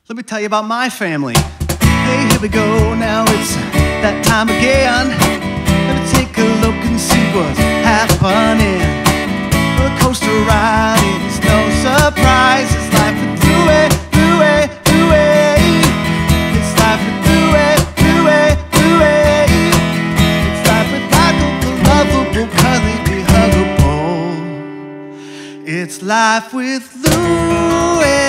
Let me tell you about my family. Hey, here we go, now it's that time again. Let me take a look and see what's happening. The coaster ride is no surprise. It's life with Louie, Louie, Louie. It's life with Louie, Louie, Louie. It's life with likable, lovable, cuddly, huggable. It's life with Louie.